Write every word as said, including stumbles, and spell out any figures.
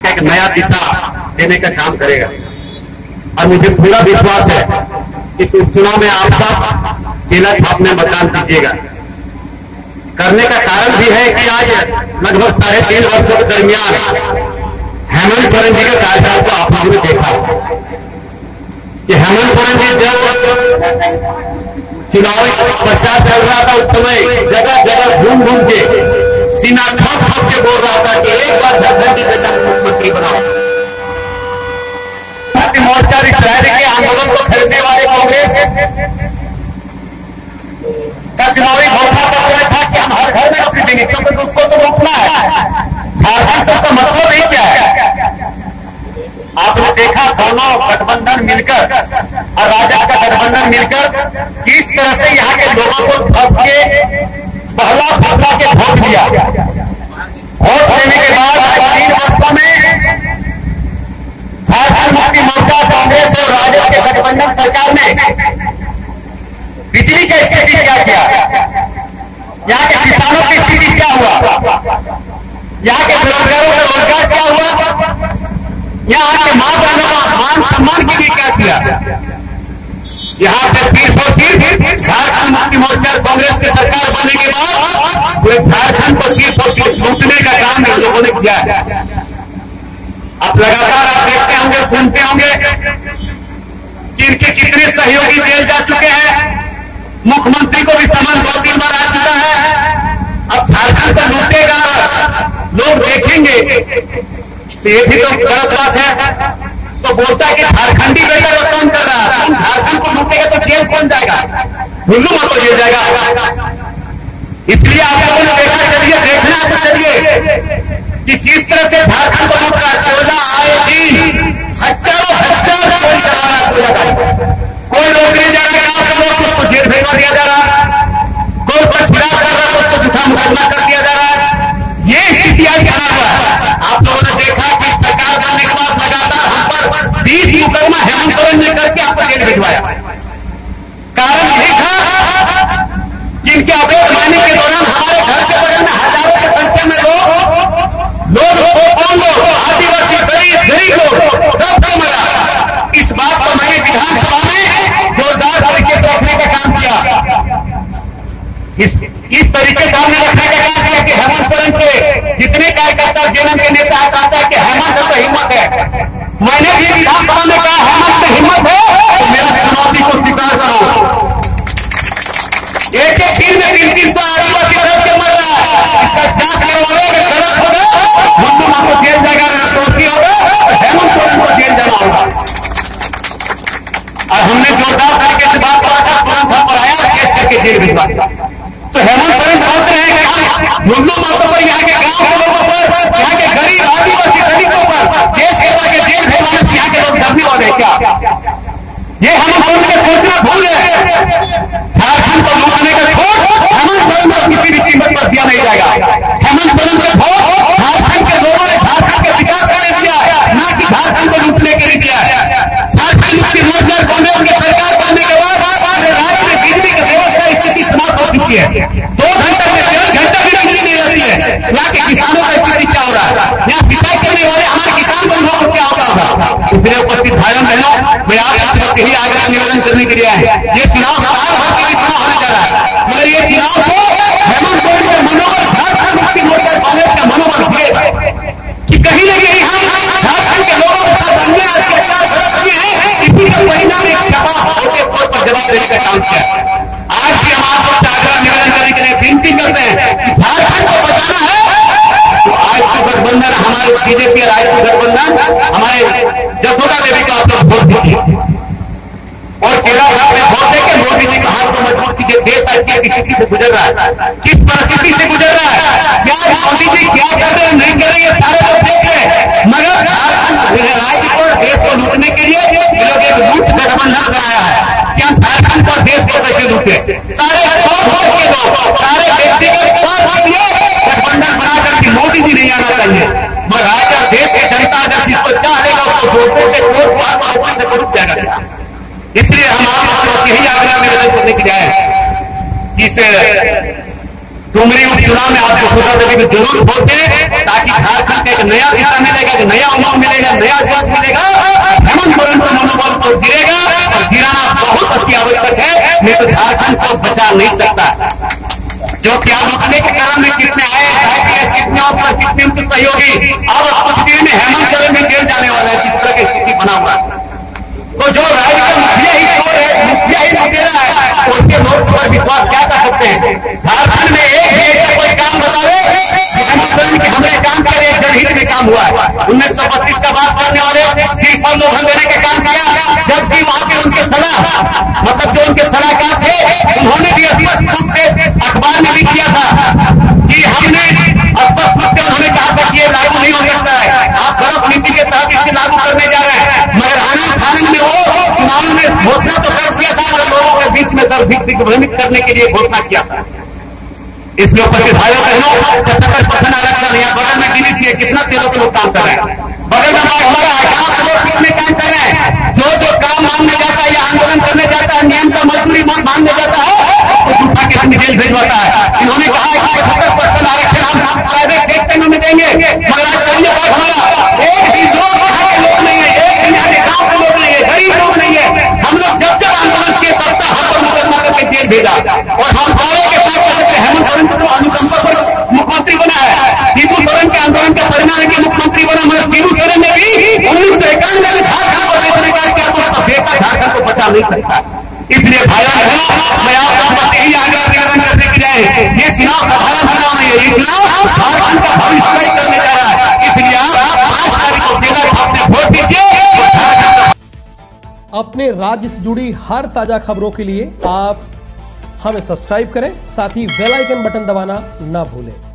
का एक नया दिशा देने का काम करेगा। और मुझे पूरा विश्वास है इस उपचुनाव में आप सब केला छाप में मतदान कीजिएगा। करने का कारण भी है कि आज लगभग साढ़े तीन वर्षों के दरमियान हेमंत सोरेन जी के कार्यकाल को आप लोगों ने देखा कि हेमंत सोरेन जी जब चुनावी प्रचार चल रहा था उस समय जगह जगह घूम घूम के सीना ठोक ठोक के बोल रहा था कि एक बार झारखंड के मुख्यमंत्री बनाओ। मोर्चा इस राज्य के आंदोलन को खरीदने वाले कांग्रेस का चुनावी घोषणा पत्र था कि हम हर घर में नौकरी देंगे, क्योंकि उसको तो रोकना है। झारखंड से तो मतलब ही क्या है। आपने देखा दोनों गठबंधन मिलकर और राजद का गठबंधन मिलकर किस तरह से यहाँ के लोगों को फंस के पहला फैसला के वोट दिया। वोट देने के बाद तीन वर्षों में झारखंड मुक्ति मोर्चा कांग्रेस और राजद के गठबंधन सरकार ने बिजली की स्थिति क्या किया, यहाँ के किसानों की स्थिति क्या हुआ, यहाँ के बेरोजगारों का रोजगार क्या हुआ, यहाँ के मां बहनों का मान सम्मान के लिए क्या किया। यहाँ पे सिर्फ और सिर्फ झारखंड मुक्ति मोर्चा कांग्रेस की सरकार बनने के बाद पूरे झारखंड को सिर्फ और सिर्फ लूटने का काम इन लोगों ने किया है। अब लगातार आप देखते होंगे, सुनते होंगे कि इनके कितने सहयोगी जेल जा चुके हैं। मुख्यमंत्री को भी समन दो तीन बार आ चुका है। अब झारखंड को लूटेगा लोग देखेंगे तो ये भी तो गलत बात है। तो बोलता है कि झारखंडी बेटा वो काम कर रहा है, झारखंड को लूटेगा तो जेल कौन जाएगा, हिंदू मत तो जेल जाएगा। इसलिए आप लोगों ने देखा, चलिए देखना तो चलिए कि किस तरह से झारखंड को लूट रहा है। चौदह आए दिन हजारों हजार चोरी करवाना कोई नौकरी जा रहा है, उसको जेल भेजवा दिया जा रहा है, कोई उसका खिलाफ कर रहा है उसको झूठा मुकदमा कर दिया जा रहा है। ये स्थिति आज बना हुआ है। आप लोगों ने देखा कि सरकार बनने के बाद लगातार हम पर बीस मुकदमा हेमंत सोरेन ने करके आपको जेल भिजवाया। कारण यही था कि इनके अवैध माइनिंग के दौरान हमारे घर के बगल में हजारों की संख्या में लोग लोग कौन लोग आदिवासी गरीब गरीब लोग सब मरा। इस बात को मैंने विधानसभा में जोरदार तरीके से रखने का काम किया। इस इस तरीके से हमने रखने का काम किया कि हेमंत सोरेन के जितने कार्यकर्ता जेएमएम के नेता कहता है कि हेमंत तो हिम्मत है। मैंने भी विधानसभा में कहा हेमंत में हिम्मत है तो मेरा चुनौती को स्वीकार करो। एक एक दिन में तीन तीन सौ आदिवासी दर्द के मर रहा है, इसका जांच करवाओ। अगर गलत होगा मुंडू मां को जेल जाएगा, अगर दोषी होगा तो हेमंत सोरेन को जेल जाना होगा। और हमने जोरदार तरीके से बात करा था, तुरंत हम पर आया केस करके जेल भिजवा। तो हेमंत सोरेन सोच रहे हैं कि मुंडू मातों पर, यहाँ के गांव के लोगों पर, यहाँ के गरीब आदिवासी दलितों पर केस करवा के जेल भेजवाने से यहाँ के लोग डरने वाले क्या? ये हेमंत सोरेन के सोचना भूल है। झारखंड को लूटने का छोड़ हेमंत सोरेन को किसी भी कीमत पर दिया नहीं जाएगा। हेमंत सोरेन के वोट झारखंड के लोगों ने झारखंड के विकास के लिए दिया है, ना कि झारखंड को लूटने के लिए दिया है। झारखंड मुक्ति मोर्चा कांग्रेस की सरकार बनने के बाद पूरे राज्य में बिजली की व्यवस्था स्थिति समाप्त हो चुकी है। दो घंटे में डेढ़ घंटे भी बिजली नहीं रहती है। यहाँ के किसानों का स्थिति क्या हो रहा है, यहाँ सिंचाई करने वाले हमारे किसान बंधुओं को क्या होता होगा। इसलिए उपस्थित भाइयों बहनों, मैं आप सबसे यही आग्रह निवेदन करने के लिए है, ये चुनाव साल भर के लिए चुनाव होने जा रहा है, मगर ये चुनाव को हेमंत सोरेन के मनोबल, झारखंड मुक्ति मोर्चा कांग्रेस का मनोबल गिरे कि कहीं न कहीं हम झारखंड के लोगों के साथ अन्याय अत्याचार गलत किए हैं। इसी का परिणाम एक जवाब होते तौर पर जवाब देने का काम किया। आज भी हम आप लोग से आग्रह निवेदन करने के लिए विनती करते हैं कि झारखंड को बचाना है तो आज तो गठबंधन हमारे बीजेपी और आज तो गठबंधन हमारे जसोदा देवी को आप लोग वोट दीजिए और केला साहब में वोट देकर मोदी जी का हाथ को मजबूत कीजिए। देश आज किस स्थिति से गुजर रहा है, किस परिस्थिति से गुजर रहा है, क्या मोदी जी क्या कर रहे हैं, नहीं कर रहे हैं, सारे लोग देख रहे हैं। मगर झारखंड राज्य को, देश को लूटने के लिए ये लोग एक लूट गठबंधन बनाया है कि हम झारखंड को, देश को कैसे लूटे। सारे के लोग, सारे व्यक्तिगत स्वार्थ के लिए गठबंधन बनाकर कि मोदी जी नहीं आना चाहिए, मगर राज्य और देश की जनता अगर जिसको चाह लेगा उसको वोटों के वोट पास से रुक जाएगा। इसलिए हम आप लोग यही आग्रह निवेदन करने के लिए आए कि इस डुमरी उपचुनाव में आप जसोदा देवी को जरूर वोट दें ताकि झारखंड का एक नया दिशा मिलेगा, नया उमंग मिलेगा, नया जोश मिलेगा, हेमंत सोरेन का मनोबल तो गिरेगा और गिराना बहुत अति आवश्यक है, नहीं तो झारखंड को बचा नहीं सकता। जो क्या रुकने के क्रम में कितने आए, कितने और कितने उनके सहयोगी अब कुछ देर में हेमंत सोरेन में जेल जाने वाला है, जिस तरह की स्थिति बना हुआ है। तो जो राज्य का मुखिया ही चोर है, मुखिया ही लुटेरा है, उसके लोग पर विश्वास क्या कर सकते हैं? झारखंड में एक भी ऐसा कोई काम बतावे हेमंत सोरेन के हमने काम करे, जनहित में काम हुआ है। उन्नीस सौ बत्तीस का बात करने वाले सिर्फ और लोभन देने का काम किया, जबकि वहां पे उनके सलाह मतलब जो उनके सलाहकार थे उन्होंने भी स्पष्ट रूप से अखबार में भी किया था कि हमने स्पष्ट रूप से उन्होंने कहा था कि ये लागू नहीं हो सकता है, आप बर्फ नीति के तहत इसे लागू करने जा रहे हैं। मगर आनंद फानंद में वो चुनाव में घोषणा तो कर दिया था, मगर लोगों के बीच में सर दिग्भ्रमित करने के लिए घोषणा किया था। इसके ऊपर के भाइयों बहनों पचहत्तर परसेंट आरक्षण, यहाँ बगल में डीवीसी है, कितना तेलों के लोग काम कर रहे हैं, बगल में हमारा गाँव के लोग कितने काम कर रहे हैं। जो जो काम मांगने जाता है या आंदोलन करने जाता है, नियम का मजदूरी मांगने जाता है, तो उठा के अपनी जेल भेजवाता है। इन्होंने कहा है कि पचहत्तर परसेंट आरक्षण हम प्राइवेट सेक्टर में देंगे, मगर आज चलिए बात हमारा एक भी लोग यहाँ के लोग नहीं है, एक भी यहाँ के गाँव के लोग नहीं है, गरीब लोग नहीं है। हम लोग जब जब आंदोलन किए तब तक हम पर मुकदमा करके जेल भेजा और हम दावे के साथ हेमंत सोरेन को अनुकंपा पर मुख्यमंत्री बना है। शिबू सोरेन के आंदोलन का परिणाम है कि मुख्यमंत्री बना, मगर शिबू सोरेन ने भी उन्नीस सौ इक्यानवे में झारखंड को बेचने का क्या तो बेटा झारखंड को बचा नहीं सकता। इसलिए भाइयों बहनों मैं आप लोगों से यही आग्रह निवेदन करने की जाए, ये चुनाव साधारण चुनाव नहीं है, ये चुनाव झारखंड का भविष्य तय करने जा रहा है। इसलिए आप पांच तारीख को बेटा अपने वोट दीजिए। अपने राज्य से जुड़ी हर ताजा खबरों के लिए आप हमें सब्सक्राइब करें, साथ ही बेल आइकन बटन दबाना ना भूलें।